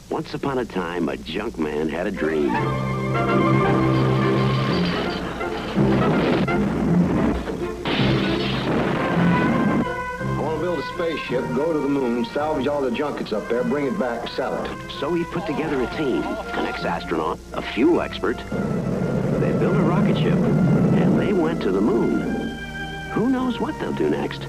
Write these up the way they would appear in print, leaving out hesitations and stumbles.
Once upon a time, a junk man had a dream. I want to build a spaceship, go to the moon, salvage all the junk that's up there, bring it back, sell it. So he put together a team, an ex-astronaut, a fuel expert. They built a rocket ship, and they went to the moon. Who knows what they'll do next?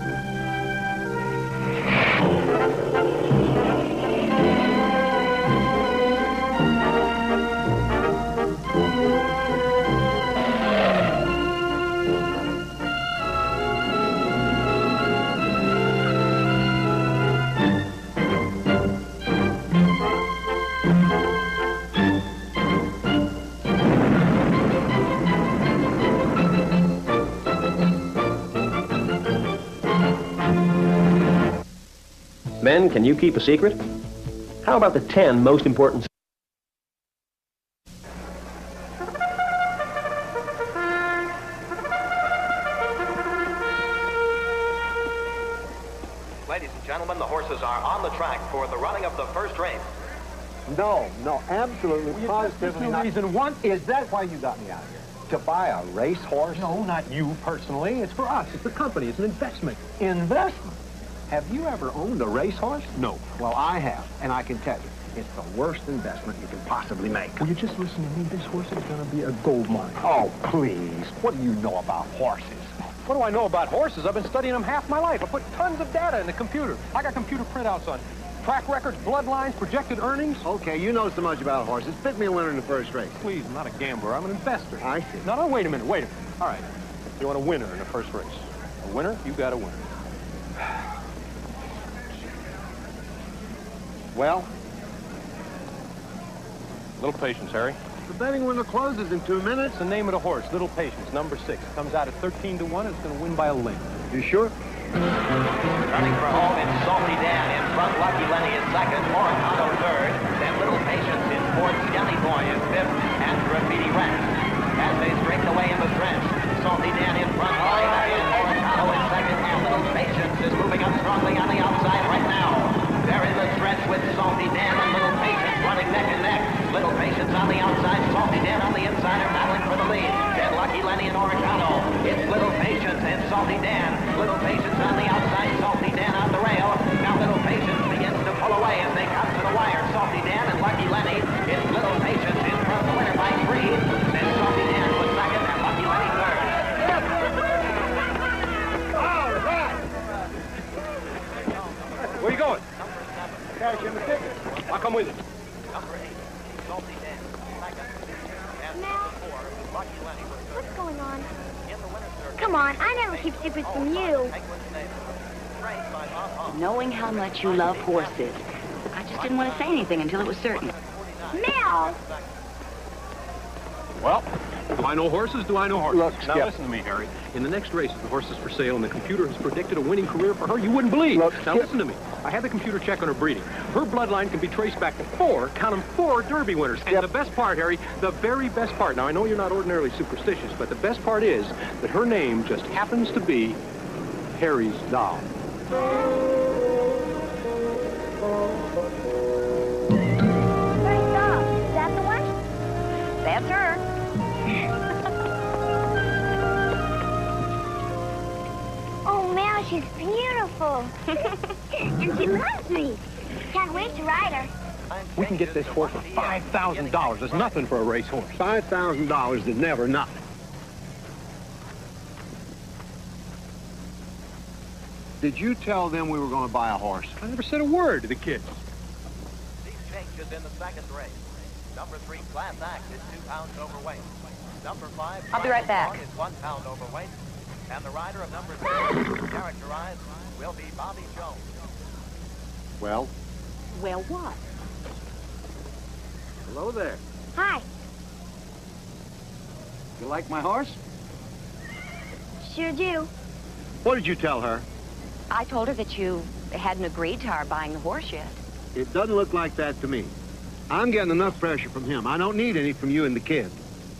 Men, can you keep a secret? How about the 10 most important... Ladies and gentlemen, the horses are on the track for the running of the first race. No, absolutely, positively not. Reason one, Is that why you got me out here? To buy a racehorse? no, not you personally. It's for us. It's the company. It's an investment. Investment? Have you ever owned a racehorse? No. Well, I have, and I can tell you, it's the worst investment you can possibly make. Will you just listen to me? This horse is going to be a gold mine. Oh, please. What do you know about horses? What do I know about horses? I've been studying them half my life. I put tons of data in the computer. I got computer printouts on track records, bloodlines, projected earnings. Okay, you know so much about horses. Pick me a winner in the first race. Please, I'm not a gambler. I'm an investor. I see. No, wait a minute. All right. You want a winner in the first race? A winner? You got a winner. Well, Little Patience, Harry. The betting window closes in 2 minutes. It's the name of the horse, Little Patience, number 6. Comes out at 13 to 1. It's going to win by a length. You sure? Running for home in Salty Dan in front, Lucky Lenny in second, Moricano third, then Little Patience in fourth, Skelly Boy in fifth, and Graffiti Rex. As they straighten away in the stretch, Salty Dan in front, Lucky Lenny and Moricano in second, and Little Patience is moving up strongly on the outside right now. They're in the stretch with Salty Dan and Little Patience running neck and neck. Little Patience on the outside, Salty Dan on the inside are battling for the lead. Then Lucky Lenny and Oricano. It's Little Patience and Salty Dan. Little Patience on the outside, Salty Dan on the rail. Now Little Patience begins to pull away as they come to the wire. Salty Dan and Lucky Lenny. It's Little Patience in front of the winner by 3. Then Salty Dan was second and Lucky Lenny third. All right. Where you going? Cash in the ticket. I'll come with you. Number 8, Salty Dan, second. And number 4, Lucky Lenny was third. What's going on? In the winner's circle. Come on, I never keep secrets from you. Knowing how much you love horses, I just didn't want to say anything until it was certain. Mel! Well, do I know horses? Do I know horses? Look, now Skip. listen to me, Harry. In the next race, if the horse is for sale and the computer has predicted a winning career for her, you wouldn't believe. Look, now Skip. listen to me. I had the computer check on her breeding. Her bloodline can be traced back to 4, count them, 4 Derby winners. Skip. And the best part, Harry, the very best part. Now, I know you're not ordinarily superstitious, but the best part is that her name just happens to be Harry's doll. First off, is that the one? That's her. Oh, Mel, she's beautiful. And she loves me. Can't wait to ride her. We can get this horse for $5,000. That's nothing for a racehorse. $5,000 is never nothing. Did you tell them we were going to buy a horse? I never said a word to the kids. These changes in the second race. Number 3, Class Act, is 2 pounds overweight. Number 5, I'll be right back. is 1 pound overweight. And the rider of number 3, characterized, will be Bobby Jones. Well? Well, what? Hello there. Hi. You like my horse? Sure do. What did you tell her? I told her that you hadn't agreed to our buying the horse yet. It doesn't look like that to me. I'm getting enough pressure from him. I don't need any from you and the kid.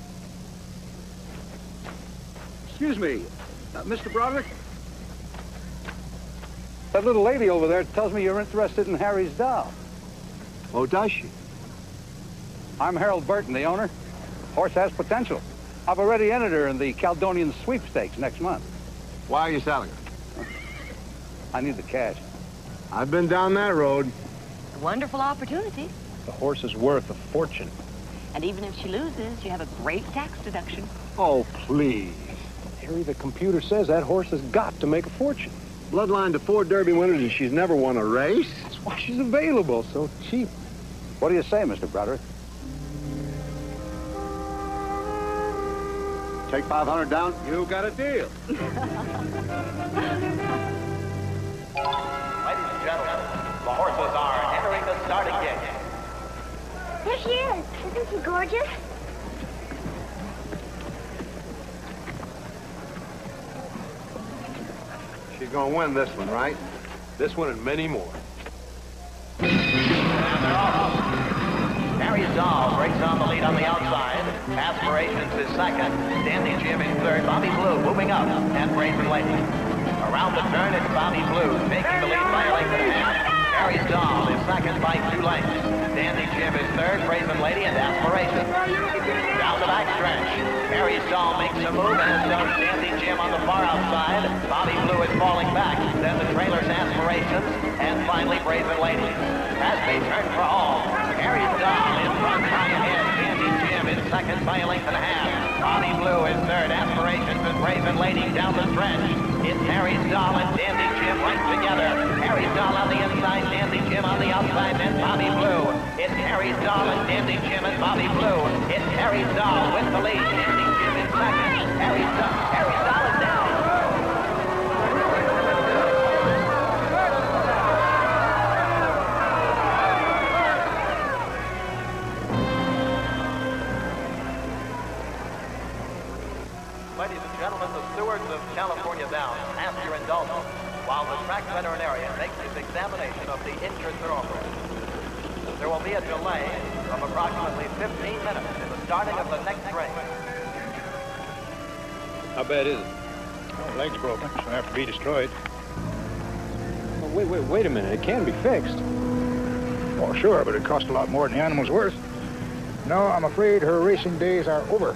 Excuse me, Mr. Broderick? That little lady over there tells me you're interested in Harry's doll. Oh, does she? I'm Harold Burton, the owner. Horse has potential. I've already entered her in the Caledonian sweepstakes next month. Why are you selling her? I need the cash. I've been down that road. A wonderful opportunity. The horse is worth a fortune. And even if she loses, you have a great tax deduction. Oh, please. Harry, the computer says that horse has got to make a fortune. Bloodline to 4 Derby winners and she's never won a race? That's why she's available so cheap. What do you say, Mr. Broderick? Take 500 down? You got a deal. Ladies and gentlemen, the horses are entering the starting gate. There she is. Isn't she gorgeous? She's gonna win this one, right? This one and many more. Harry's Doll breaks on the lead on the outside. Aspirations is second. Dandy Jim in third. Bobby Blue moving up. And Brazen Lady. Around the turn, it's Bobby Blue taking the lead by a length and a half. Harry's Doll is second by 2 lengths. Dandy Jim is third. Brazen Lady and Aspirations. Down the backstretch. Harry's Doll makes a move, and so does Dandy Jim on the far outside. Bobby Blue is falling back. Then the trailer's Aspirations. And finally, Brazen Lady. As they turn for all, Harry's Doll in front by ahead. Dandy Jim is second by a length and a half. Bobby Blue is third. Aspirations and Brazen Lady down the stretch. It's Harry's Doll and Dandy Jim right together. Harry's Doll on the inside, Dandy Jim on the outside, then Bobby Blue. It's Harry's Doll and Dandy Jim and Bobby Blue. It's Harry's Doll with the lead. Dandy Jim in second. Harry's Doll is down. Ladies and gentlemen, the stewards of California Downs ask your indulgence while the track veterinarian makes his examination of the injured thoroughbred. There will be a delay of approximately 15 minutes in the starting of the next race. How bad is it? Oh, leg's broken. She'll have to be destroyed. Oh, wait a minute. It can be fixed. Oh, sure, but it cost a lot more than the animal's worth. No, I'm afraid her racing days are over.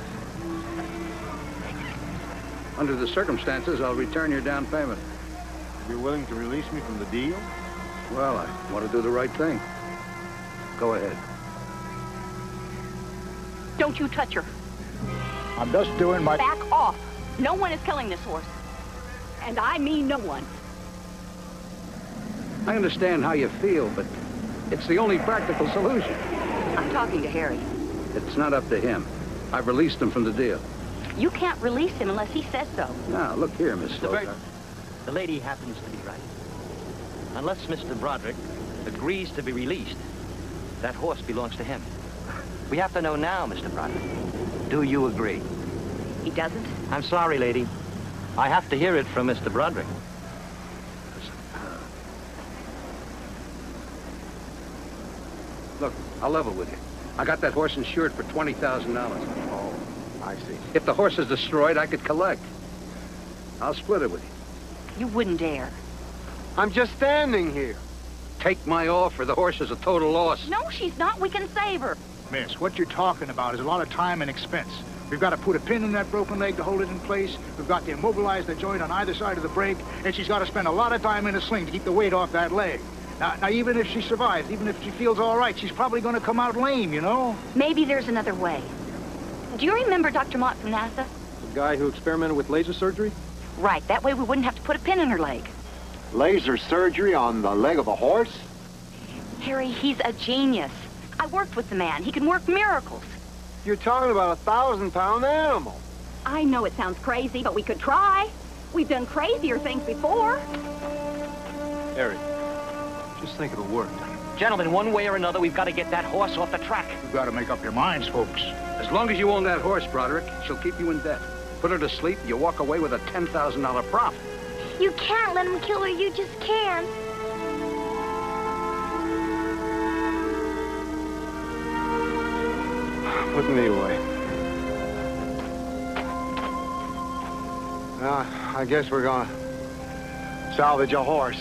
Under the circumstances, I'll return your down payment. You're willing to release me from the deal? Well, I want to do the right thing. Go ahead. Don't you touch her. I'm just doing my... Back off. No one is killing this horse. And I mean no one. I understand how you feel, but it's the only practical solution. I'm talking to Harry. It's not up to him. I've released him from the deal. You can't release him unless he says so. Now, look here, Miss Stoker. The lady happens to be right. Unless Mr. Broderick agrees to be released, that horse belongs to him. We have to know now, Mr. Broderick. Do you agree? He doesn't? I'm sorry, lady. I have to hear it from Mr. Broderick. Look, I'll level with you. I got that horse insured for $20,000. Oh, I see. If the horse is destroyed, I could collect. I'll split it with you. You wouldn't dare. I'm just standing here. Take my offer. The horse is a total loss. No, she's not. We can save her. Miss, what you're talking about is a lot of time and expense. We've got to put a pin in that broken leg to hold it in place. We've got to immobilize the joint on either side of the brake. And she's got to spend a lot of time in a sling to keep the weight off that leg. Now, even if she survives, even if she feels all right, she's probably going to come out lame, you know? Maybe there's another way. Do you remember Dr. Mott from NASA? The guy who experimented with laser surgery? Right. That way we wouldn't have to put a pin in her leg. Laser surgery on the leg of a horse? Harry, he's a genius. I worked with the man. He can work miracles. You're talking about a 1,000-pound animal. I know it sounds crazy, but we could try. We've done crazier things before. Harry, just think it'll work. Gentlemen, one way or another, we've got to get that horse off the track. You've got to make up your minds, folks. As long as you own that horse, Broderick, she'll keep you in debt. Put her to sleep, you walk away with a $10,000 profit. You can't let him kill her. You just can't. Put me away. I guess we're gonna salvage a horse.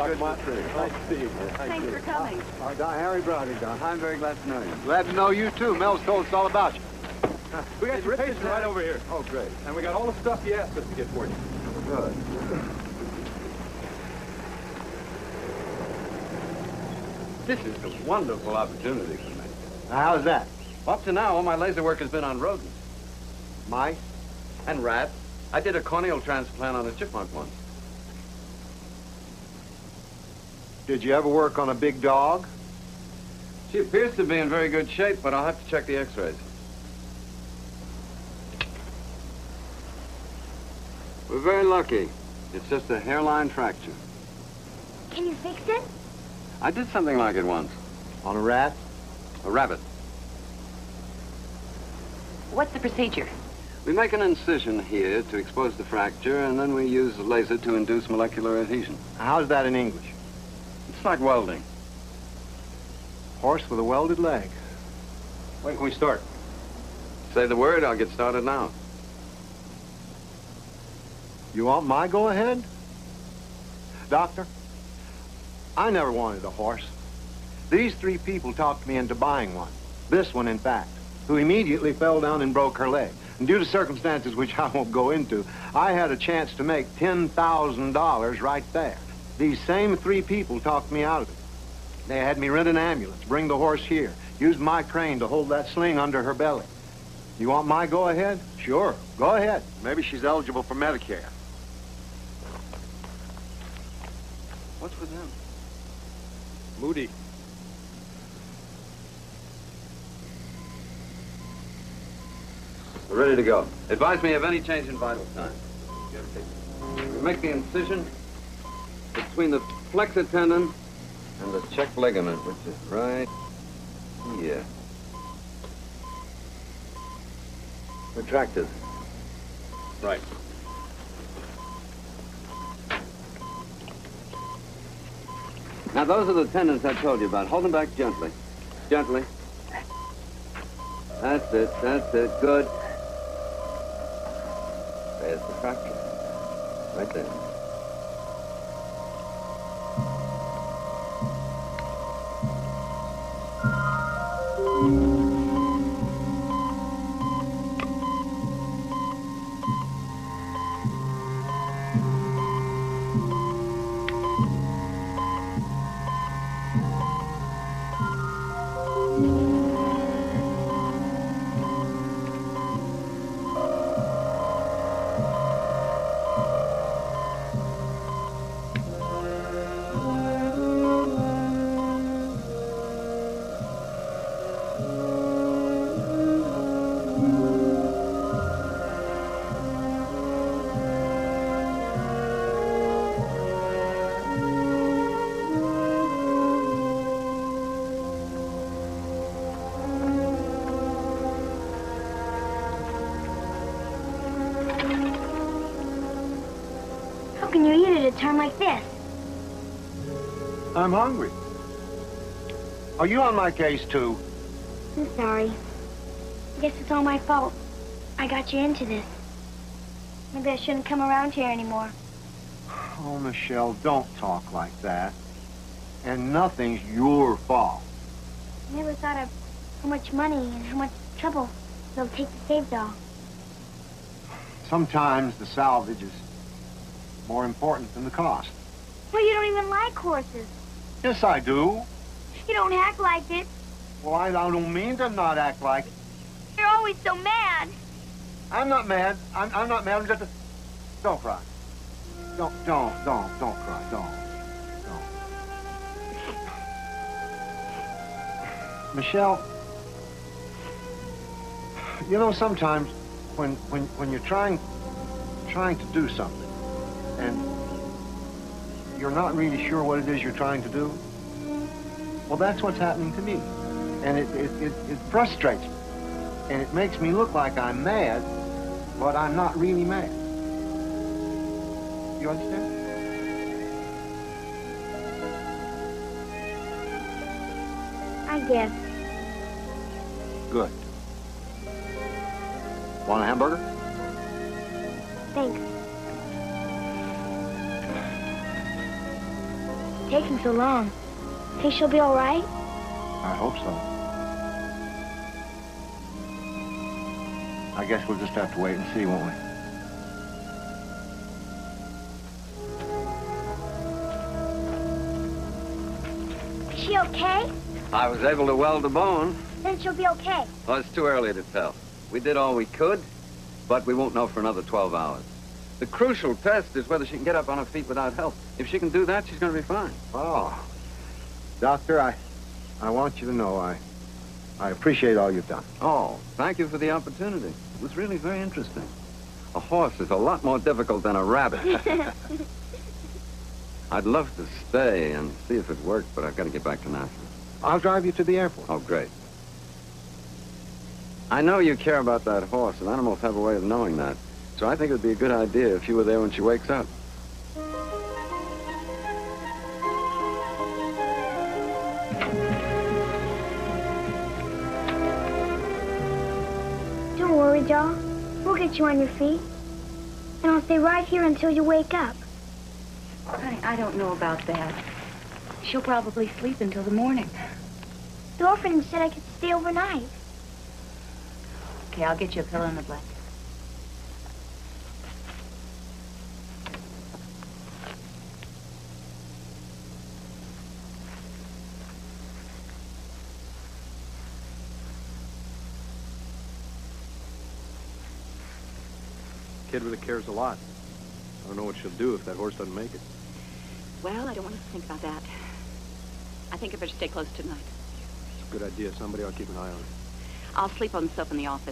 good to see you. Nice to see you. Thanks for coming. Harry Broderick, Don. I'm very glad to know you. Glad to know you, too. Mel's told us all about you. We got your patient right over here. Oh, great. And we got all the stuff you asked us to get for you. Good. This is a wonderful opportunity for me. Now, how's that? Up to now, all my laser work has been on rodents. Mice? And rats. I did a corneal transplant on a chipmunk once. Did you ever work on a big dog? She appears to be in very good shape, but I'll have to check the x-rays. We're very lucky. It's just a hairline fracture. Can you fix it? I did something like it once. On a rat? A rabbit. What's the procedure? We make an incision here to expose the fracture, and then we use a laser to induce molecular adhesion. How's that in English? It's like welding. Horse with a welded leg. When can we start? Say the word, I'll get started now. You want my go-ahead? Doctor, I never wanted a horse. These 3 people talked me into buying one. This one, in fact, who immediately fell down and broke her leg. And due to circumstances which I won't go into, I had a chance to make $10,000 right there. These same 3 people talked me out of it. They had me rent an ambulance, bring the horse here, use my crane to hold that sling under her belly. You want my go-ahead? Sure, go ahead. Maybe she's eligible for Medicare. What's with him? Moody. We're ready to go. Advise me of any change in vital signs. We make the incision between the flexor tendon and the check ligament, which is right here. Retracted. Right. Now, those are the tendons I told you about. Hold them back gently. Gently. That's it. That's it. Good. There's the fracture. Right there. How can you eat at a time like this? I'm hungry. Are you on my case, too? I'm sorry. I guess it's all my fault. I got you into this. Maybe I shouldn't come around here anymore. Oh, Michelle, don't talk like that. And nothing's your fault. I never thought of how much money and how much trouble it'll take to save doll. Sometimes the salvage is more important than the cost. Well, you don't even like horses. Yes, I do. You don't act like it. Well, I don't mean to not act like it. You're always so mad. I'm not mad. I'm not mad. I'm just Don't cry. Don't cry. Don't. Michelle, you know, sometimes when you're trying to do something and you're not really sure what it is you're trying to do, well, that's what's happening to me. And it frustrates me. And it makes me look like I'm mad, but I'm not really mad. You understand? I guess. Good. Want a hamburger? Thanks. taking so long? Think she'll be all right? I hope so. I guess we'll just have to wait and see, won't we? Is she okay? I was able to weld the bone. Then she'll be okay. Well, it's too early to tell. We did all we could, but we won't know for another 12 hours. The crucial test is whether she can get up on her feet without help. If she can do that, she's going to be fine. Oh. Doctor, I want you to know I appreciate all you've done. Oh, thank you for the opportunity. It was really very interesting. A horse is a lot more difficult than a rabbit. I'd love to stay and see if it worked, but I've got to get back to Nashville. I'll drive you to the airport. Oh, great. I know you care about that horse, and animals have a way of knowing that. So I think it would be a good idea if you were there when she wakes up. Don't worry, doll. We'll get you on your feet. And I'll stay right here until you wake up. Honey, I don't know about that. She'll probably sleep until the morning. The orphanage said I could stay overnight. Okay, I'll get you a pillow and a blanket. Kid really cares a lot. I don't know what she'll do if that horse doesn't make it. Well, I don't want to think about that. I think I better stay close tonight. It's a good idea. Somebody ought to keep an eye on her. I'll sleep on the sofa in the office.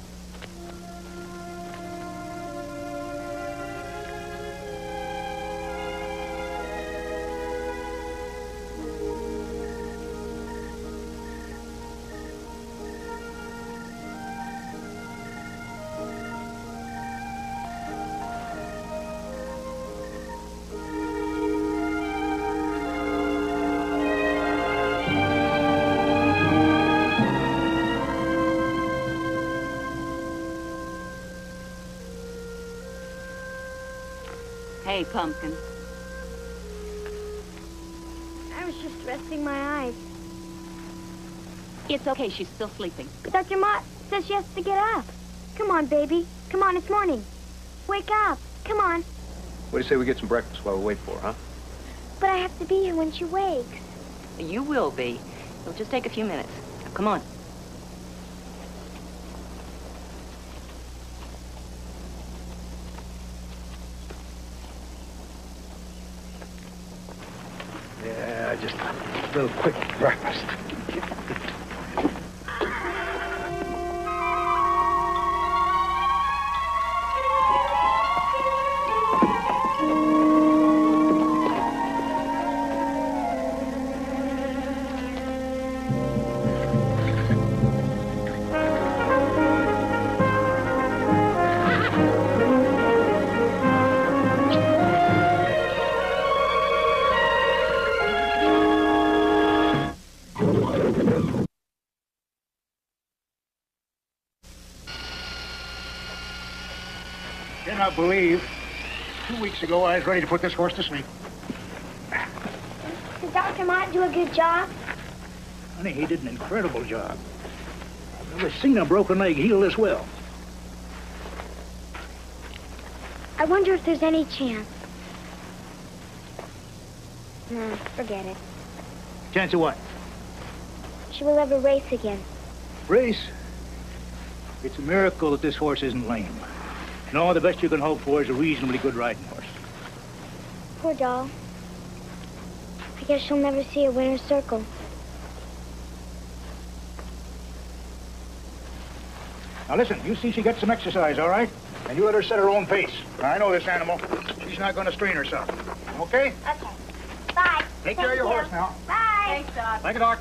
Hey, Pumpkin. I was just resting my eyes. It's okay. She's still sleeping. But Dr. Mott says she has to get up. Come on, baby. Come on, it's morning. Wake up. Come on. What do you say we get some breakfast while we wait for her, huh? But I have to be here when she wakes. You will be. It'll just take a few minutes. Now, come on. Yeah, just a little quick breakfast. Cannot believe 2 weeks ago I was ready to put this horse to sleep. Did Dr. Mott do a good job? Honey, he did an incredible job. I've never seen a broken leg heal this well. I wonder if there's any chance. No, forget it. Chance of what? She will ever race again. Race? It's a miracle that this horse isn't lame. No, the best you can hope for is a reasonably good riding horse. Poor doll. I guess she'll never see a winner's circle. Now listen, you see she gets some exercise, all right? And you let her set her own pace. I know this animal. She's not going to strain herself. Okay? Okay. Bye. Take care of your horse now. Bye. Thanks, Doc. Thank you, Doc.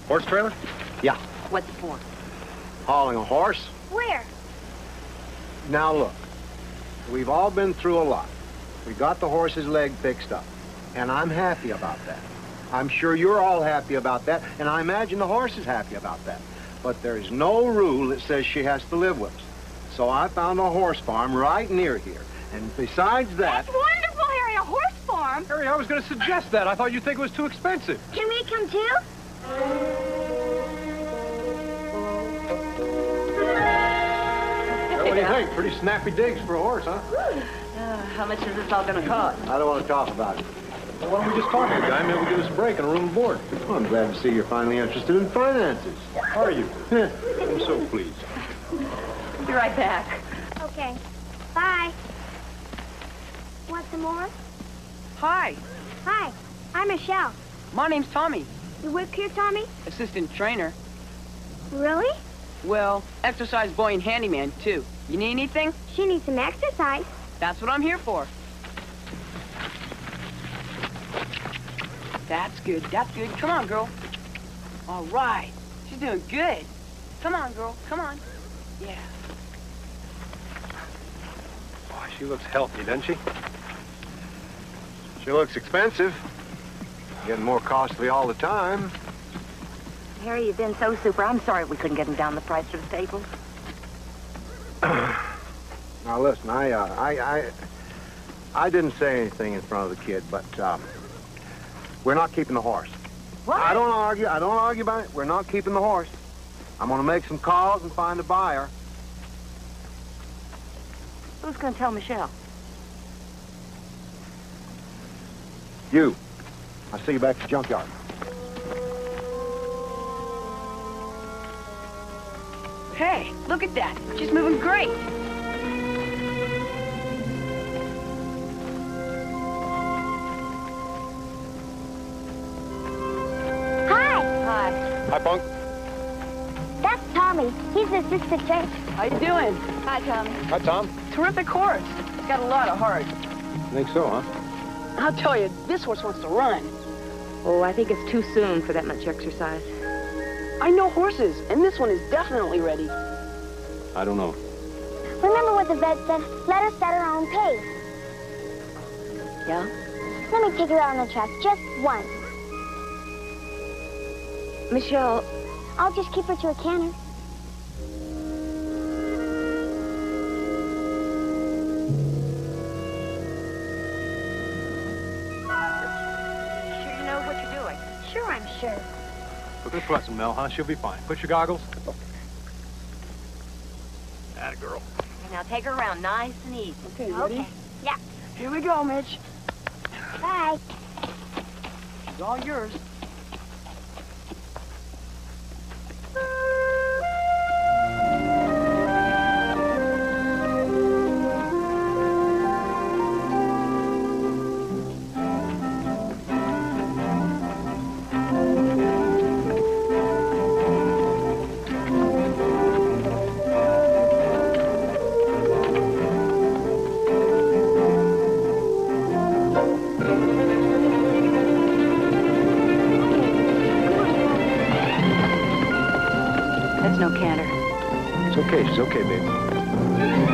Horse trailer? Yeah, What's it for? hauling a horse. Where? Now look, we've all been through a lot. We got the horse's leg fixed up, and I'm happy about that. I'm sure you're all happy about that, and I imagine the horse is happy about that. But there's no rule that says she has to live with us. So I found a horse farm right near here. And besides that... That's wonderful, Harry, a horse farm. Harry, I was going to suggest that. I thought you'd think it was too expensive. Can we come too? What do you think? Pretty snappy digs for a horse, huh? How much is this all going to cost? I don't want to talk about it. Well, why don't we just talk to the guy? Maybe we'll give us a break and a room and board. Well, I'm glad to see you're finally interested in finances. Are you? I'm so pleased. I'll be right back. Okay. Bye. Want some more? Hi, Hi. I'm Michelle. my name's Tommy, You work here, Tommy? assistant trainer. Really? Well, exercise boy and handyman, too. You need anything? She needs some exercise. That's what I'm here for. That's good, that's good. Come on, girl. All right. She's doing good. Come on, girl, come on. Yeah. Boy, she looks healthy, doesn't she? She looks expensive. Getting more costly all the time. Harry, you've been so super. I'm sorry we couldn't get him down the price for the stables. Now listen, I didn't say anything in front of the kid, but we're not keeping the horse. What? I don't argue about it. We're not keeping the horse. I'm gonna make some calls and find a buyer. Who's going to tell Michelle? You. I'll see you back at the junkyard. Hey, look at that. She's moving great. Hi. Hi, Punk. That's Tommy. He's the assistant trainer. How you doing? Hi, Tommy. Hi, Tom. Terrific horse. He's got a lot of heart. Think so, huh? I'll tell you, this horse wants to run. Oh, I think it's too soon for that much exercise. I know horses, and this one is definitely ready. I don't know. Remember what the vet said? Let her set her own pace. Yeah? Let me take her out on the track just once. Michelle, I'll just keep her to a canter. sure you know what you're doing? Sure, I'm sure. Look at Pleasant, Mel, huh? She'll be fine. Put your goggles. Atta girl. Okay, now take her around nice and easy. Okay, ready? Okay. Yeah. Here we go, Mitch. Bye. She's all yours. No canter. It's okay. She's okay, baby.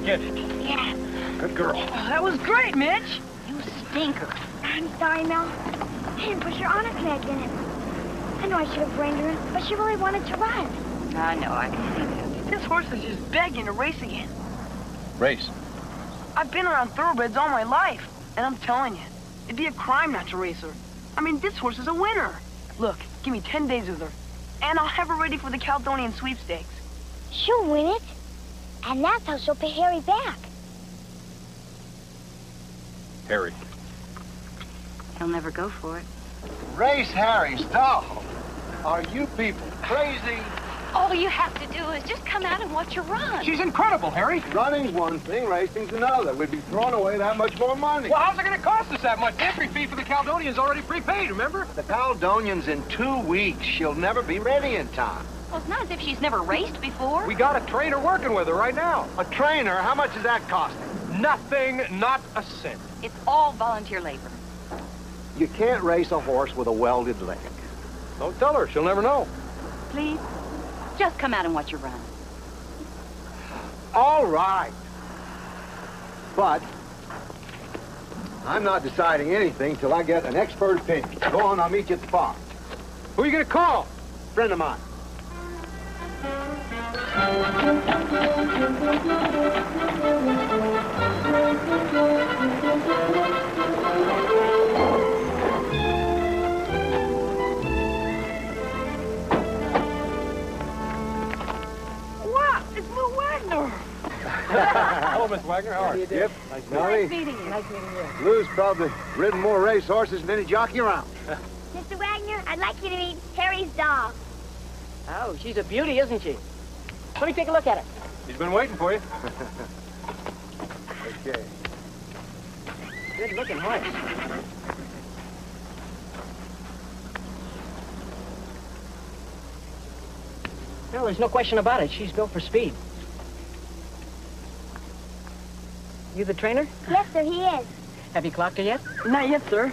kid. Yeah. Good girl. Oh, that was great, Mitch. You stinker. I'm sorry, Mel. I didn't put your honor connect in it. I know I should have reined her in, but she really wanted to run. I know, I can see that. This horse is just begging to race again. Race? I've been around thoroughbreds all my life, and I'm telling you, it'd be a crime not to race her. I mean, this horse is a winner. Look, give me 10 days with her, and I'll have her ready for the Caledonian sweepstakes. She'll win it, and that's how she'll pay Harry back. Harry. He'll never go for it. Race Harry's dog. Are you people crazy? All you have to do is just come out and watch her run. She's incredible, Harry. Running's one thing, racing's another. We'd be throwing away that much more money. Well, how's it going to cost us that much? The entry fee for the Caledonian's already prepaid, remember? The Caledonian's in 2 weeks. She'll never be ready in time. Well, it's not as if she's never raced before. We got a trainer working with her right now. A trainer? How much is that costing? Nothing, not a cent. It's all volunteer labor. You can't race a horse with a welded leg. Don't tell her. She'll never know. Please, just come out and watch her run. All right. But I'm not deciding anything till I get an expert opinion. Go on, I'll meet you at the farm. Who are you going to call? Friend of mine. Wow, it's Lou Wagner. Hello, Miss Wagner. How are you? Yep. Nice meeting you. Nice meeting you. Lou's probably ridden more race horses than any jockey around. Mr. Wagner, I'd like you to meet Harry's dog. Oh, she's a beauty, isn't she? Let me take a look at her. He's been waiting for you. Okay. Good looking horse. Well, there's no question about it. She's built for speed. You the trainer? Yes, sir, he is. Have you clocked her yet? Not yet, sir.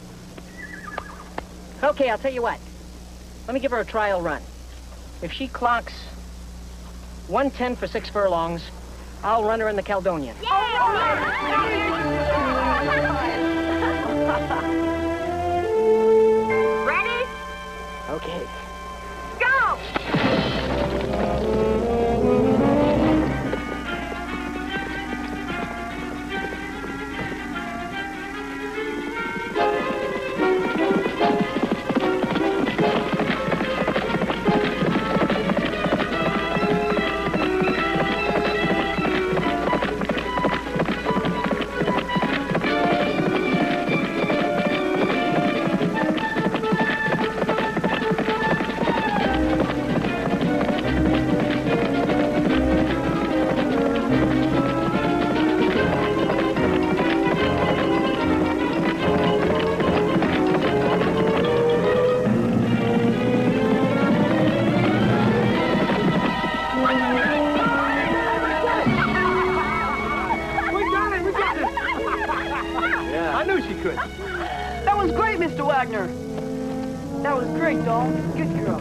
Okay, I'll tell you what. Let me give her a trial run. If she clocks 1:10 for 6 furlongs, I'll run her in the Caledonian. Ready? Okay. Go! That was great, Mr. Wagner. That was great, dog. Good girl.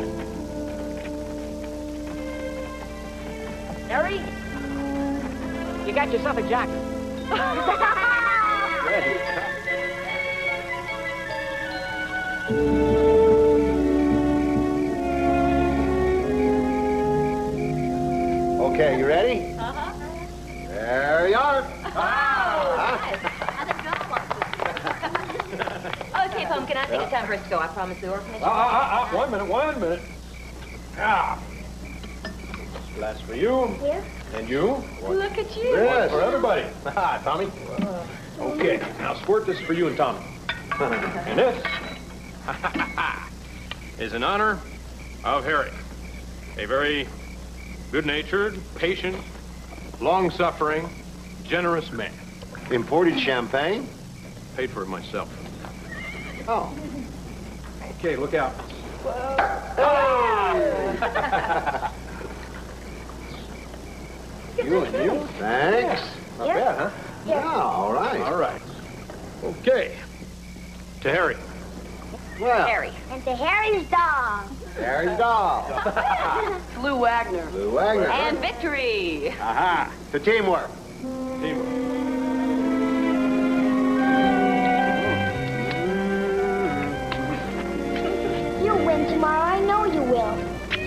Harry? You got yourself a jockey. Okay, you ready? Uh-huh. There you are. Okay, Pumpkin, I think it's time for us to go. I promised the orphanage. 1 minute, 1 minute. Ah. Last for you. Here? And you. Look at you. Yes. For everybody. Ah, Tommy. Okay, now squirt this for you and Tommy. And this is in honor of Harry. A very good-natured, patient, long-suffering, generous man. Imported champagne? Paid for it myself. Oh. Okay, look out. You and you. Thanks. Not bad, huh? Yeah, all right. All right. Okay. To Harry. Well. Harry. And to Harry's doll. Harry's doll. Lou Wagner. Lou Wagner. And victory. Aha. The teamwork. You'll win tomorrow. I know you will.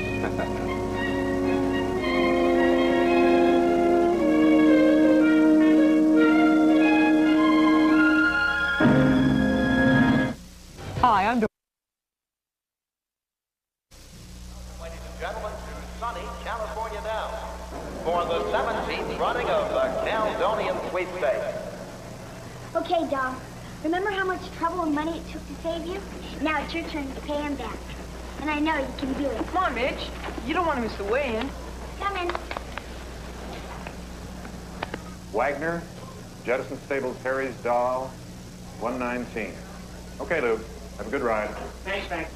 Hi, I'm... Ladies and gentlemen, to sunny California now for the 17th running of the Caledonian Sweepstakes. Okay, doll. Remember how much trouble and money it took to save you? Now it's your turn to pay him back. And I know you can do it. Come on, Mitch. You don't want to miss the weigh-in. Come in. Wagner, Jettison Stables, Harry's doll, 119. Okay, Lou. Have a good ride. Thanks, Frank.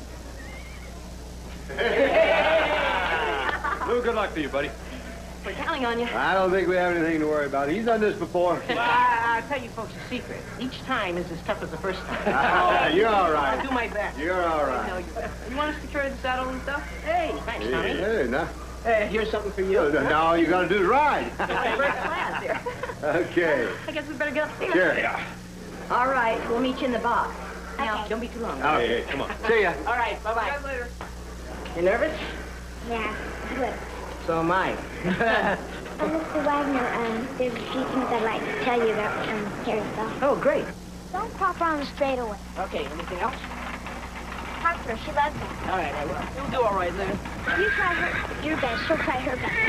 Lou, good luck to you, buddy. We're counting on you. I don't think we have anything to worry about. He's done this before. Well, I'll tell you folks a secret. Each time is as tough as the first time. You're all right. I'll do my best. You're all right. You want us to carry the saddle and stuff? Hey, thanks, Tommy. Hey, now. Hey, here's something for you. No, you got to do the ride. First class here. Okay. I guess we better get upstairs. Sure, yeah. All right, we'll meet you in the box. Now, don't be too long. Okay, come on. See ya. All right, bye-bye. See you guys later. You nervous? Yeah, good. So am I. Mr. Wagner, there's a few things I'd like to tell you about Harry's doll. Oh, great. Don't pop around straight away. Okay, anything else? Talk to her. She loves you. All right, I will. You'll do all right, Lou. You try your best. She'll try her best.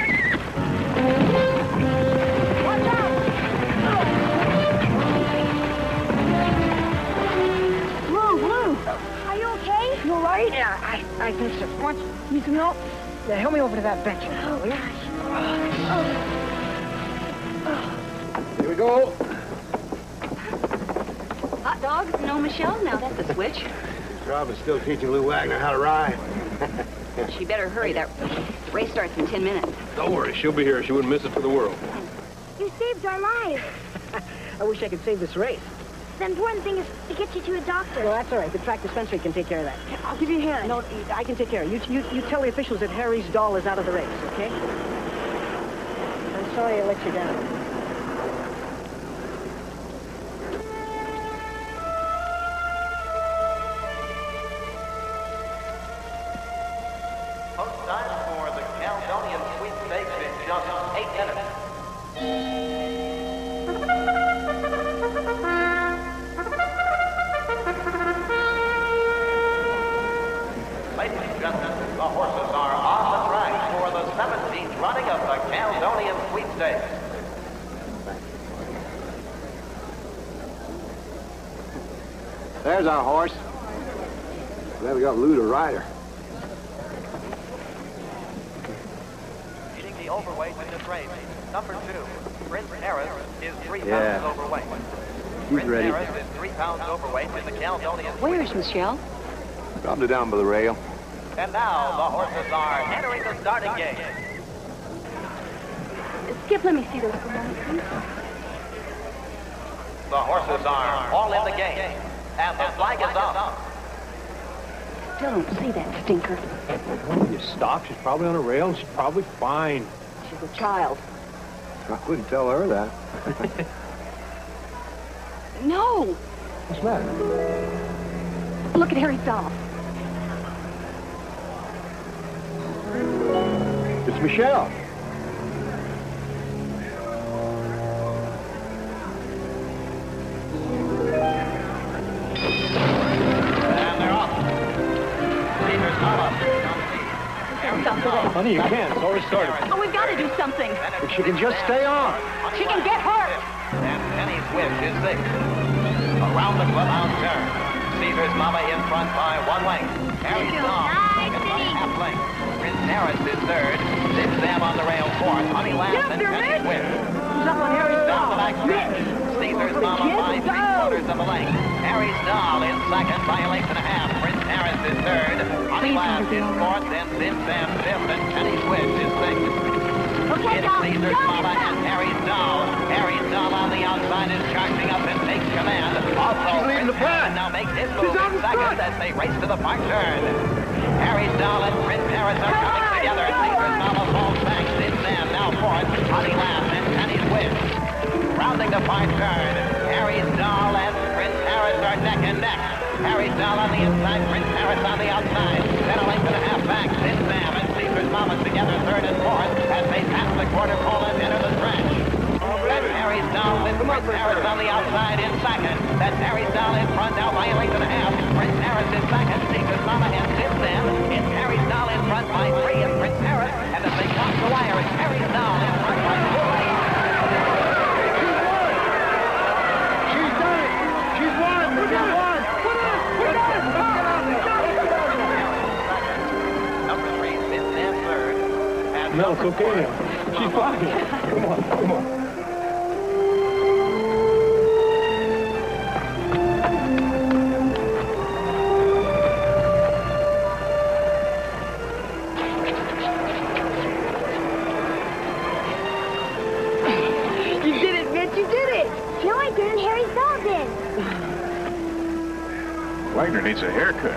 Watch out! Lou, are you okay? You all right? Yeah, I think so. Want you some help? Yeah, help me over to that bench. Oh, gosh. Here we go. Hot dogs, no Michelle. Now that's a switch. Robin's still teaching Lou Wagner how to ride. She better hurry. That race starts in 10 minutes. Don't worry, she'll be here. She wouldn't miss it for the world. You saved our lives. I wish I could save this race. The important thing is to get you to a doctor. Well, that's all right. The track dispensary can take care of that. I'll give you a hand. No, I can take care of it. You tell the officials that Harry's doll is out of the race, okay? I'm sorry I let you down. Post time for the Caledonian Sweepstakes in just 8 minutes. Ladies and gentlemen, the horses are on the track for the 17th running of the Caledonian Sweepstakes. There's our horse. Then we got Lou to ride her. Leading the overweight in this race, number 2, Prince Harris, is 3 Yeah. pounds overweight. He's Prince ready. Harris is 3 pounds overweight in the Caledonian Where's Michelle? Dropped her down by the rail. And now the horses are entering the starting gate. Skip, let me see those for a moment, please. The horses are all in the gate. And the flag is up. Still don't see that stinker. You stop. She's probably on a rail, and she's probably fine. She's a child. I wouldn't tell her that. No! What's that? Look at Harry's doll. It's Michelle. And they're off. Peter's not up. Honey, you can't. It's already started. Oh, we've got to do something. If she can just stay on. She can get hurt. And Penny's wish is 6. Around the clubhouse turn. Caesar's Mama in front by 1 length. Harry's dog second by half length. Prince Harris is 3rd. Zip Zam on the rail 4th. Honey Lamb and Penny's wish. Who's up on Harry's Down the doll? back stretch. Caesar's Mama by 3/4 of a length. Harry's doll is 2nd by 1.5 lengths. Prince Harris is 3rd. Honey Lamb is 4th. And Zip Zam 5th. And Penny's wish is 6th. It's Caesar's Mama and Harry's doll. Harry's doll on the outside is charging up and takes command. Also, leading the pack. now makes his move in seconds as they race to the park turn. Harry's doll and Prince Harris are coming together. Secret Mama falls back. Sid Sam now fourth. Honey Lass and Penny's Wish. Rounding the park turn. Harry's doll and Prince Harris are neck and neck. Harry's doll on the inside, Prince Harris on the outside. Then a length and a half back. Sid Sam and Secret Mama together third and fourth as they pass the quarter pole and enter the stretch. That's Harry's doll with Prince Harris on the outside in second. That's Harry's doll in front now by a length and a half. Prince Harris in second. Secret Mama and Sid Sam. It's Harry's doll in front by 3 and Prince Harris. And as they cross the wire, it's Harry's doll in front by 4. She's done it. She's won. We got one. Number 3, Sid Sam third. And No, it's okay now. She's fine. Come on, come on. You did it, Mitch. You did it. No, I didn't. Harry's doll did. Wagner needs a haircut.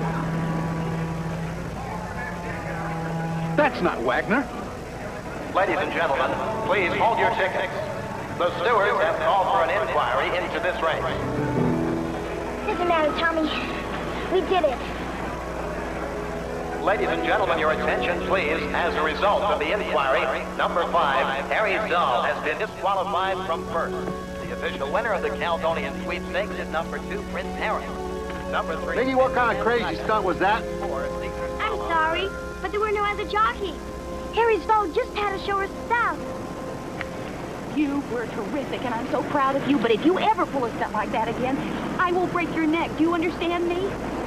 That's not Wagner. Ladies and gentlemen, please hold your tickets. The stewards have called for an inquiry into this race. Doesn't matter, Tommy. We did it. Ladies and gentlemen, your attention, please. As a result of the inquiry, number 5, Harry's doll, has been disqualified from first. The official winner of the Caledonian Sweepstakes is number 2, Prince Harris. Number 3... Lady, what kind of crazy stunt was that? I'm sorry, but there were no other jockeys. Harry's doll just had to show her stuff. You were terrific, and I'm so proud of you. But if you ever pull a stunt like that again, I will break your neck. Do you understand me?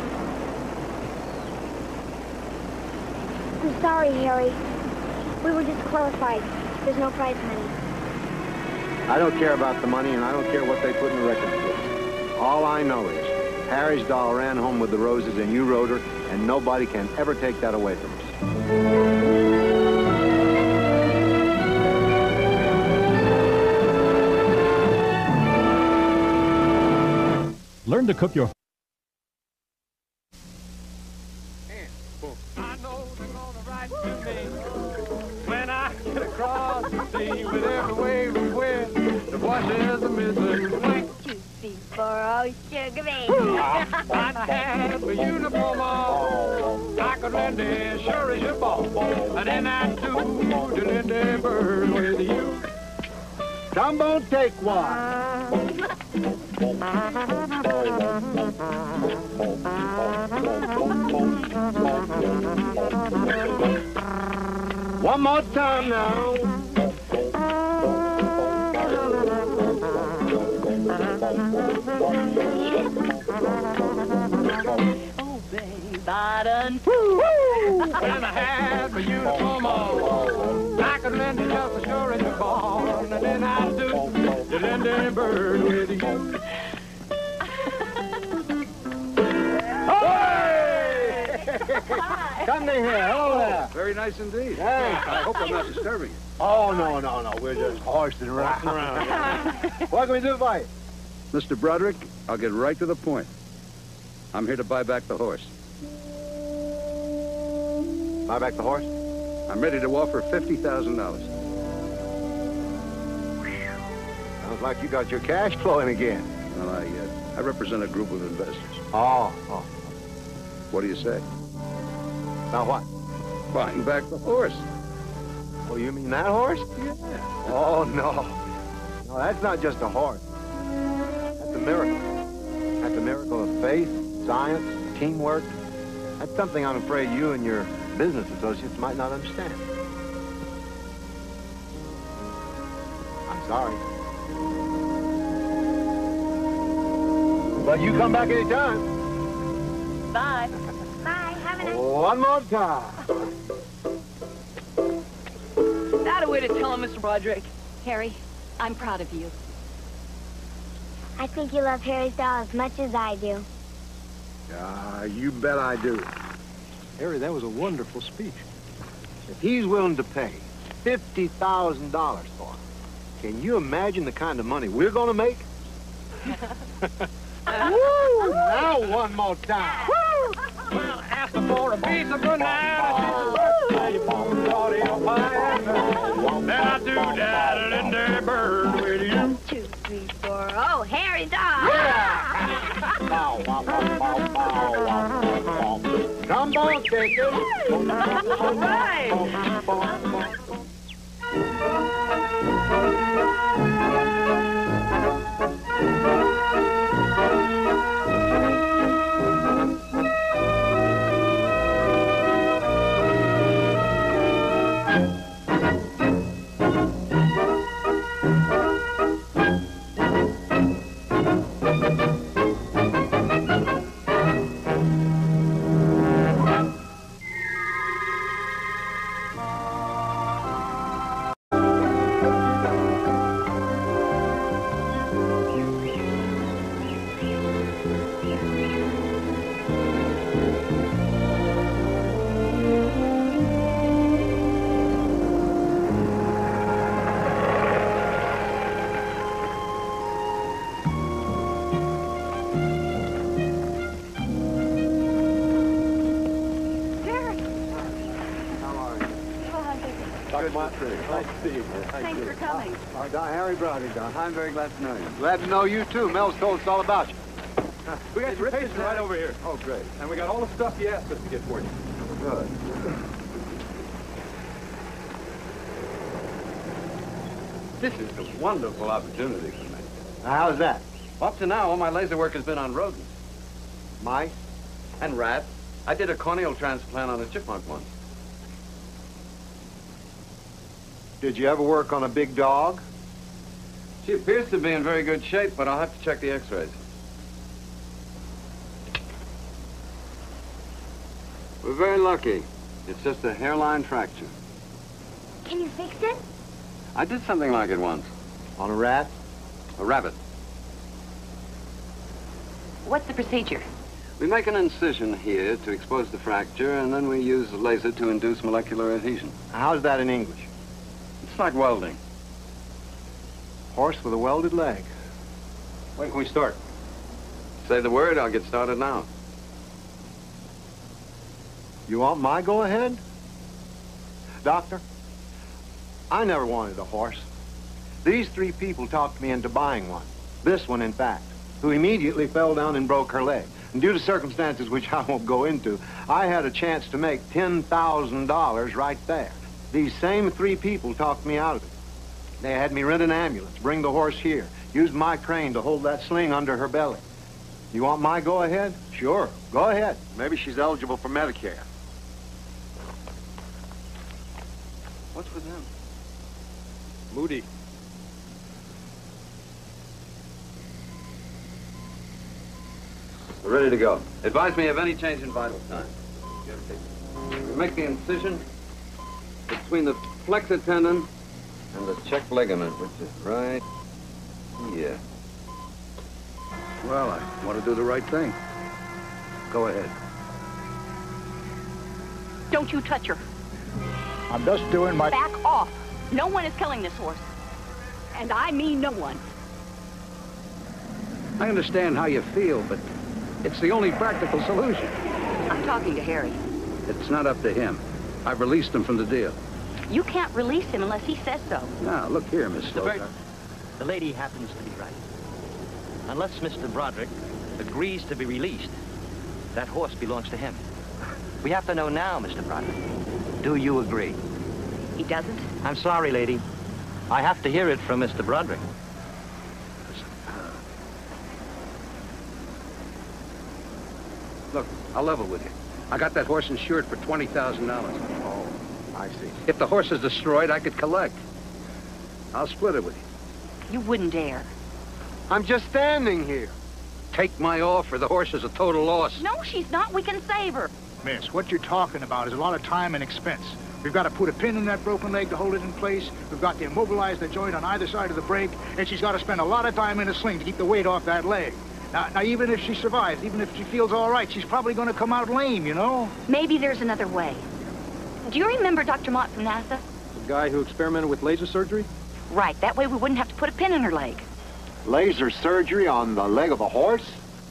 I'm sorry, Harry. We were disqualified. There's no prize money. I don't care about the money, and I don't care what they put in the record books. All I know is Harry's doll ran home with the roses, and you rode her, and nobody can ever take that away from us. Learn to cook your... I know they're gonna write to me when I get across the sea. But every way we went, the voices are missing. 1, 2, 3, 4, oh, sugar baby. I had my uniform on. I could lend it sure as your ball. And then I do the Lindy Bird with you. Trombone, take one. One more time now. Oh, babe, I done. When I had my uniform on, I could lend it just as sure as your ball. And then I do the Lindy Bird with you. Come in here. Hello there. Very nice indeed. Hey. I hope I'm not disturbing you. Oh, no. We're just horsing around. What can we do for you? Mr. Broderick, I'll get right to the point. I'm here to buy back the horse. Buy back the horse? I'm ready to offer $50,000. Sounds like you got your cash flowing again. Well, I represent a group of investors. Oh. What do you say? Now what? Buying back the horse. Oh, you mean that horse? Yeah. Oh, no. No, that's not just a horse. That's a miracle. That's a miracle of faith, science, teamwork. That's something I'm afraid you and your business associates might not understand. I'm sorry. But you come back anytime. Bye. Bye. Have a nice... One more time. That a way to tell him, Mr. Broderick. Harry, I'm proud of you. I think you love Harry's doll as much as I do. You bet I do. Harry, that was a wonderful speech. If he's willing to pay $50,000 for it, can you imagine the kind of money we're going to make? Woo! Now one more time. Well, ask her for a piece of banana. Then I do that Lindy Bird with you. 1, 2, 3, 4. Oh, Harry dog. Come on, take it. All right. Nice to see you. Thanks for coming. Harry Broderick. I'm very glad to know you. Glad to know you, too. Mel's told us all about you. We got your patient right over here. Oh, great. And we got all the stuff you asked us to get for you. Good. This is a wonderful opportunity for me. How's that? Up to now, all my laser work has been on rodents. Mice? And rats. I did a corneal transplant on a chipmunk once. Did you ever work on a big dog? She appears to be in very good shape, but I'll have to check the x-rays. We're very lucky. It's just a hairline fracture. Can you fix it? I did something like it once. On a rat? A rabbit. What's the procedure? We make an incision here to expose the fracture, and then we use a laser to induce molecular adhesion. How's that in English? It's like welding. Horse with a welded leg. When can we start? Say the word, I'll get started now. You want my go-ahead? Doctor, I never wanted a horse. These 3 people talked me into buying one. This one, in fact, who immediately fell down and broke her leg. And due to circumstances which I won't go into, I had a chance to make $10,000 right there. These same 3 people talked me out of it. They had me rent an ambulance, bring the horse here, use my crane to hold that sling under her belly. You want my go-ahead? Sure, go ahead. Maybe she's eligible for Medicare. What's with him? Moody. We're ready to go. Advise me of any change in vital signs. We make the incision between the flexor tendon and the check ligament, which is right here. Well, I want to do the right thing. Go ahead. Don't you touch her. I'm just doing my... Back off. No one is killing this horse. And I mean no one. I understand how you feel, but it's the only practical solution. I'm talking to Harry. It's not up to him. I've released him from the deal. You can't release him unless he says so. Now, look here, Miss Stoker. The lady happens to be right. Unless Mr. Broderick agrees to be released, that horse belongs to him. We have to know now, Mr. Broderick. Do you agree? He doesn't? I'm sorry, lady. I have to hear it from Mr. Broderick. Look, I'll level with you. I got that horse insured for $20,000. Oh, I see. If the horse is destroyed, I could collect. I'll split it with you. You wouldn't dare. I'm just standing here. Take my offer. The horse is a total loss. No, she's not. We can save her. Miss, what you're talking about is a lot of time and expense. We've got to put a pin in that broken leg to hold it in place. We've got to immobilize the joint on either side of the break. And she's got to spend a lot of time in a sling to keep the weight off that leg. Now, even if she survives, even if she feels all right, she's probably going to come out lame, you know? Maybe there's another way. Do you remember Dr. Mott from NASA? The guy who experimented with laser surgery? Right. That way we wouldn't have to put a pin in her leg. Laser surgery on the leg of a horse?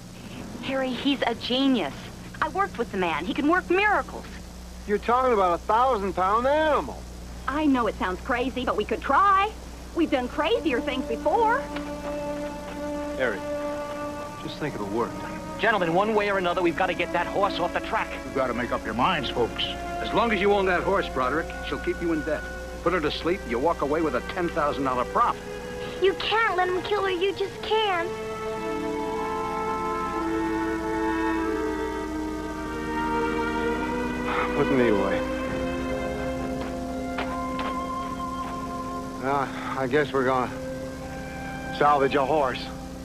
Harry, he's a genius. I worked with the man. He can work miracles. You're talking about a 1,000-pound animal. I know it sounds crazy, but we could try. We've done crazier things before. Harry, just think it'll work. Gentlemen, one way or another, we've got to get that horse off the track. You've got to make up your minds, folks. As long as you own that horse, Broderick, she'll keep you in debt. Put her to sleep, you walk away with a $10,000 profit. You can't let him kill her. You just can't. Put me away. I guess we're gonna salvage a horse.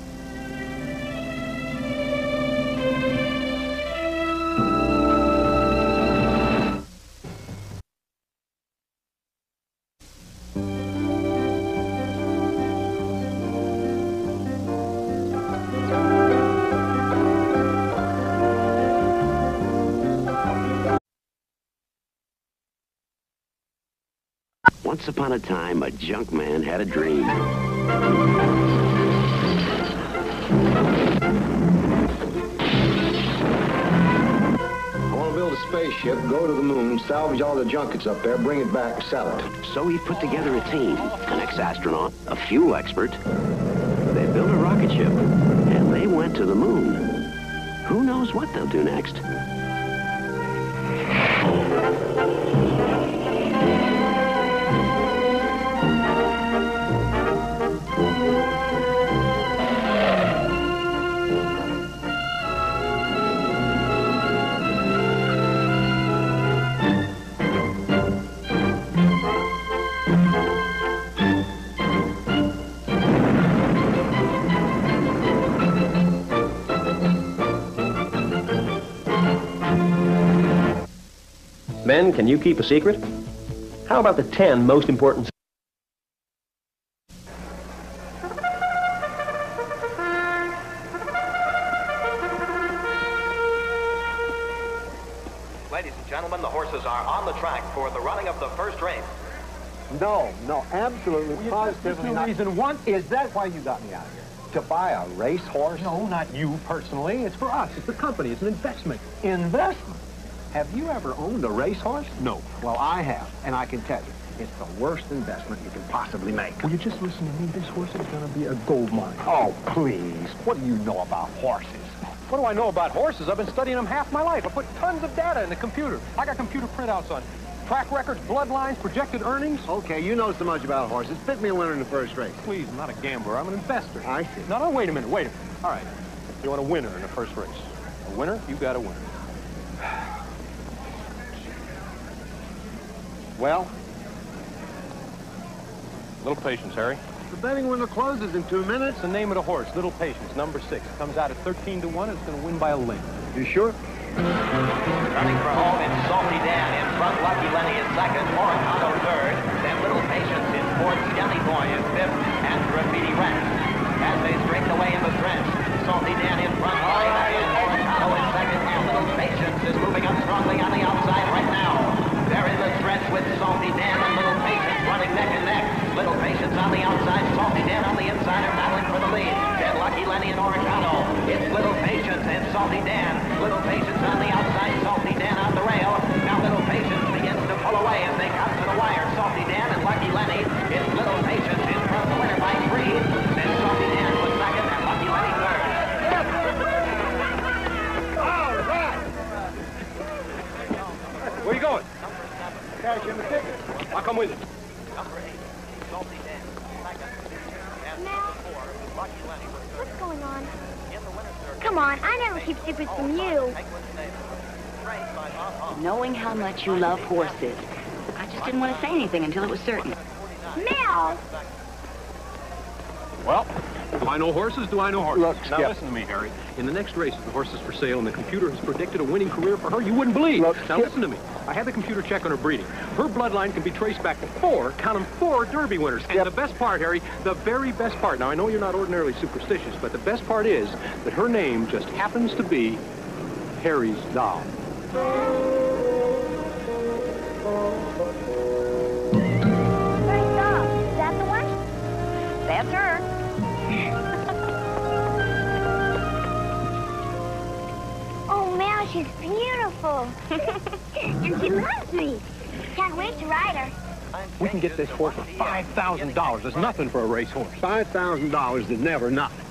Once upon a time, a junk man had a dream. I want to build a spaceship, go to the moon, salvage all the junk that's up there, bring it back, sell it. So he put together a team, an ex-astronaut, a fuel expert. They built a rocket ship, and they went to the moon. Who knows what they'll do next? Men, can you keep a secret? How about the 10 most important... Ladies and gentlemen, the horses are on the track for the running of the first race. No, absolutely, positively not. Reason one, Is that why you got me out here? To buy a racehorse? no, not you personally. It's for us. It's the company. It's an investment. Investment? Have you ever owned a racehorse? No. Well, I have, and I can tell you, it's the worst investment you can possibly make. Will you just listen to me? This horse is going to be a gold mine. Oh, please. What do you know about horses? What do I know about horses? I've been studying them half my life. I put tons of data in the computer. I got computer printouts on track records, bloodlines, projected earnings. Okay, you know so much about horses. Pick me a winner in the first race. Please, I'm not a gambler. I'm an investor. I see. No, wait a minute. All right. You want a winner in the first race? A winner? You got a winner. Well, Little Patience, Harry. The betting window closes in 2 minutes. It's the name of the horse, Little Patience, number 6. Comes out at 13 to 1. It's going to win by a length. You sure? Running for home in Salty Dan in front, Lucky Lenny in second, Moricano third, then Little Patience in fourth, Skelly Boy in fifth, and Graffiti Rex. As they straighten away in the stretch, Salty Dan in front, Moricano in second, and Little Patience is moving up strongly on the outside right now. They're in the stretch with Salty Dan and Little Patience running neck and neck. Little Patience on the outside, Salty Dan on the inside are battling for the lead. Then Lucky Lenny and Moricano. It's Little Patience and Salty Dan. Little Patience on the outside, Salty Dan on the rail. Now Little Patience begins to pull away as they come to the wire. Salty Dan and Lucky Lenny. It's Little Patience in front of the winner by 3. Then Salty Dan was second and Lucky Lenny third. All right. Where you going? Cash in the ticket. I'll come with you. Number 8, Salty Dan, second. And number 4, Lucky Lenny was third. What's going on? In the winner's circle. Come on, I never keep secrets from you. Knowing how much you love horses, I just didn't want to say anything until it was certain. Mel! Well, do I know horses? Do I know horses? Look, now Skip. listen to me, Harry. In the next race, if the horse is for sale and the computer has predicted a winning career for her, you wouldn't believe. Look, now Skip. listen to me. I had the computer check on her breeding. Her bloodline can be traced back to 4, count them, 4 Derby winners. And the best part, Harry, the very best part, now I know you're not ordinarily superstitious, but the best part is that her name just happens to be Harry's doll. First off, is that the one? That's her. beautiful. And she loves me. Can't wait to ride her. We can get this horse for $5,000. There's nothing for a racehorse. $5,000 is never nothing.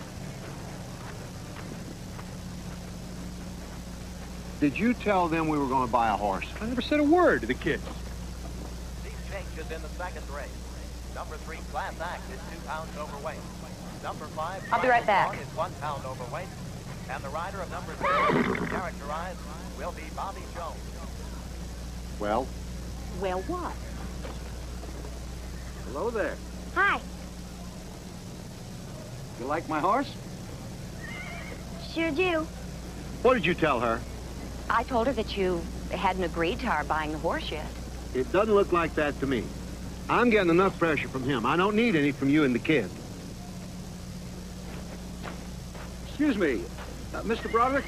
Did you tell them we were going to buy a horse? I never said a word to the kids. These changes in the second race. Number 3, Class Act, is 2 pounds overweight. Number 5, I'll be right back. is 1 pound overweight. And the rider of number 6, characterized, will be Bobby Jones. Well? Well, what? Hello there. Hi. You like my horse? Sure do. What did you tell her? I told her that you hadn't agreed to our buying the horse yet. It doesn't look like that to me. I'm getting enough pressure from him. I don't need any from you and the kid. Excuse me, Mr. Broderick?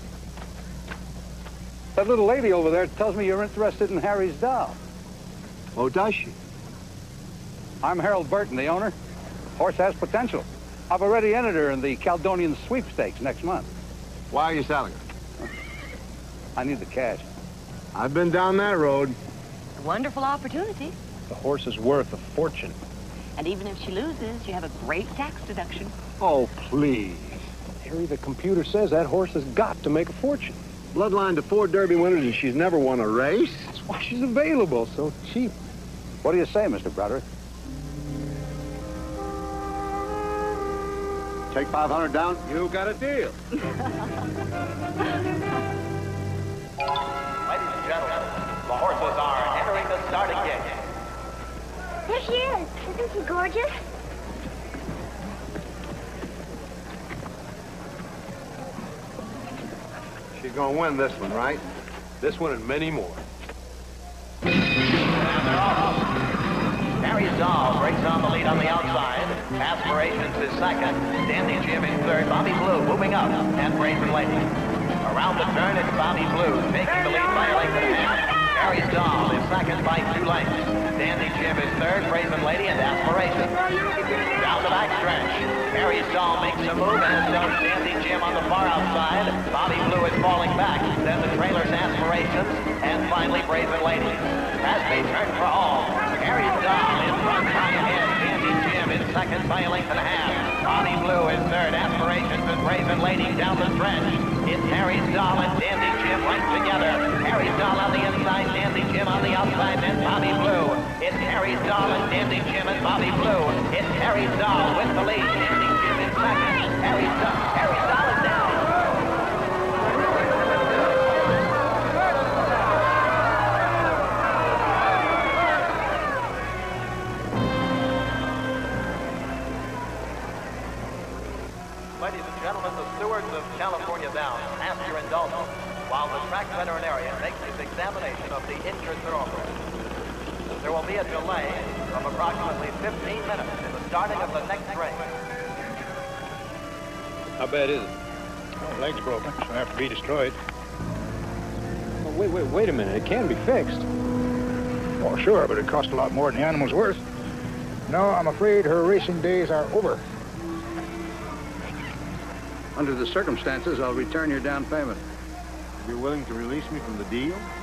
That little lady over there tells me you're interested in Harry's doll. Oh, does she? I'm Harold Burton, the owner. Horse has potential. I've already entered her in the Caledonian sweepstakes next month. Why are you selling her? I need the cash. I've been down that road. A wonderful opportunity. The horse is worth a fortune. And even if she loses, you have a great tax deduction. Oh, please. Harry, the computer says that horse has got to make a fortune. Bloodline to 4 Derby winners and she's never won a race? That's why she's available so cheap. What do you say, Mr. Broderick? Take 500 down? You got a deal. Ladies and gentlemen, the horses are entering the starting gate. There she is. Isn't she gorgeous? She's going to win this one, right? This one and many more. And they're off. Harry's Doll breaks on the lead on the outside. Aspirations is second. Dandy Jim in third. Bobby Blue moving up. And Brazen Lady. Around the turn, it's Bobby Blue taking the lead by a length and a half. Harry's Doll is second by 2 lengths. Dandy Jim is third. Brazen Lady and Aspirations. Down the back stretch. Harry's Doll makes a move, as does Dandy Jim on the far outside. Bobby Blue is falling back. Then the trailer's Aspirations. And finally, Brazen Lady. As they turn for all, Harry's Doll in front by a head. Dandy Jim is second by a length and a half. Bobby Blue is third. Aspirations and Brazen Lady down the stretch. It's Harry's Doll and Dandy Jim right together. Harry's Doll on the inside, Dandy Jim on the outside, then Bobby Blue. It's Harry's Doll and Dandy Jim and Bobby Blue. It's Harry's Doll with the lead. Dandy Jim in second. Harry's Doll is down. Ladies and gentlemen, the stewards of California Downs ask your indulgence while the track veterinarian makes his examination of the injured thoroughbred. There will be a delay of approximately 15 minutes in the starting of the next race. How bad is it? Oh, leg's broken, so have to be destroyed. Oh, wait a minute. It can be fixed. Oh, sure, but it cost a lot more than the animal's worth. No, I'm afraid her racing days are over. Under the circumstances, I'll return your down payment. You're willing to release me from the deal?